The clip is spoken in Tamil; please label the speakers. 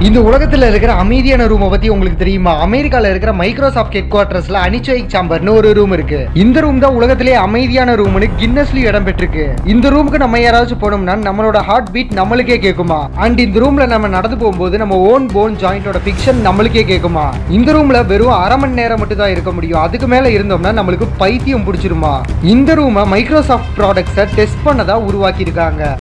Speaker 1: இந்த உலகத்துல இருக்கிற அமைதியான ரூமை பத்தி உங்களுக்கு தெரியுமா? அமெரிக்கால இருக்கிற மைக்ரோசாஃப்ட் ஹெட் குவார்டர்ஸ்ல அனிச்சோயிக் சாம்பர்னு ஒரு ரூம் இருக்கு. இந்த ரூம் தான் உலகத்திலே அமைதியான ரூம்னு கின்னஸ்லயும் இடம் பெற்றிருக்கு. இந்த ரூமுக்கு நம்ம யாராச்சும் போனோம்னா நம்மளோட ஹார்ட் பீட் நம்மளுக்கே கேட்குமா? அண்ட் இந்த ரூம்ல நம்ம நடந்து போகும்போது நம்ம ஓன் போன் ஜாயிண்டோட பிக்ஷன் நம்மளுக்கே கேட்குமா? இந்த ரூம்ல வெறும் அரை மணி நேரம் மட்டும் தான் இருக்க முடியும். அதுக்கு மேல இருந்தோம்னா நம்மளுக்கு பைத்தியம் பிடிச்சிருமா? இந்த ரூமை மைக்ரோசாஃப்ட் ப்ராடக்ட்ஸை டெஸ்ட் பண்ணதா உருவாக்கி இருக்காங்க.